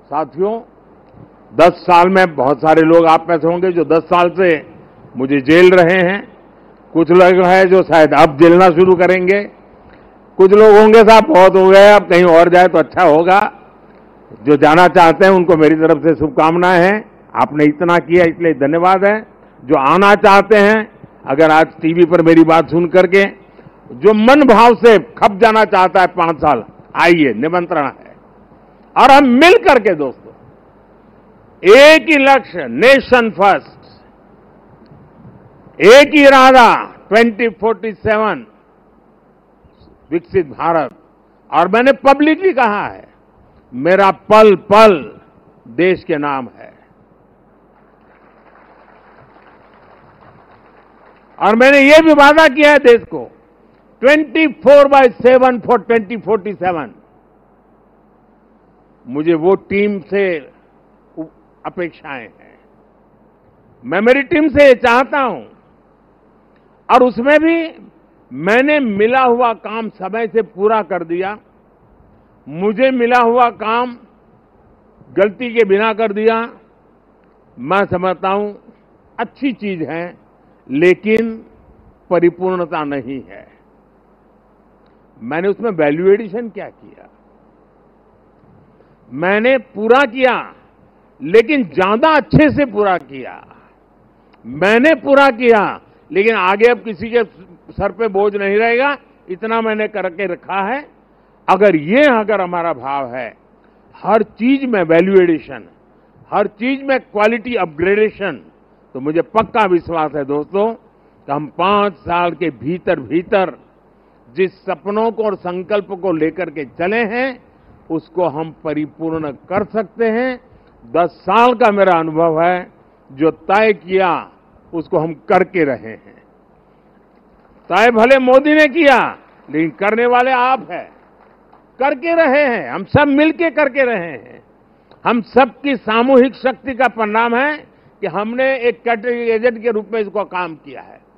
साथियों, 10 साल में बहुत सारे लोग आप में से होंगे जो 10 साल से मुझे जेल रहे हैं। कुछ लोग हैं जो शायद अब जेलना शुरू करेंगे। कुछ लोग होंगे साहब बहुत हो गए, अब कहीं और जाए तो अच्छा होगा। जो जाना चाहते हैं उनको मेरी तरफ से शुभकामनाएं हैं। आपने इतना किया इसलिए धन्यवाद है। जो आना चाहते हैं, अगर आज टीवी पर मेरी बात सुन करके जो मन भाव से खप जाना चाहता है 5 साल, आइए, निमंत्रण है। और हम मिल करके दोस्तों एक ही लक्ष्य, नेशन फर्स्ट, एक ही इरादा, 2047 विकसित भारत। और मैंने पब्लिकली कहा है, मेरा पल पल देश के नाम है। और मैंने ये भी वादा किया है देश को, 24/7 फॉर 2047। मुझे वो टीम से अपेक्षाएं हैं, मैं मेरी टीम से चाहता हूं। और उसमें भी मैंने मिला हुआ काम समय से पूरा कर दिया। मुझे मिला हुआ काम गलती के बिना कर दिया। मैं समझता हूं अच्छी चीज है, लेकिन परिपूर्णता नहीं है। मैंने उसमें वैल्यू एडिशन क्या किया? मैंने पूरा किया, लेकिन ज्यादा अच्छे से पूरा किया। मैंने पूरा किया, लेकिन आगे अब किसी के सर पे बोझ नहीं रहेगा, इतना मैंने करके रखा है। अगर हमारा भाव है, हर चीज में वैल्यू एडिशन, हर चीज में क्वालिटी अपग्रेडेशन, तो मुझे पक्का विश्वास है दोस्तों कि हम 5 साल के भीतर भीतर जिस सपनों को और संकल्प को लेकर के चले हैं, उसको हम परिपूर्ण कर सकते हैं। 10 साल का मेरा अनुभव है, जो तय किया उसको हम करके रहे हैं। तय भले मोदी ने किया, लेकिन करने वाले आप हैं। करके रहे हैं, हम सब मिलके करके रहे हैं। हम सबकी सामूहिक शक्ति का परिणाम है कि हमने एक कैटेगरी एजेंट के रूप में इसको काम किया है।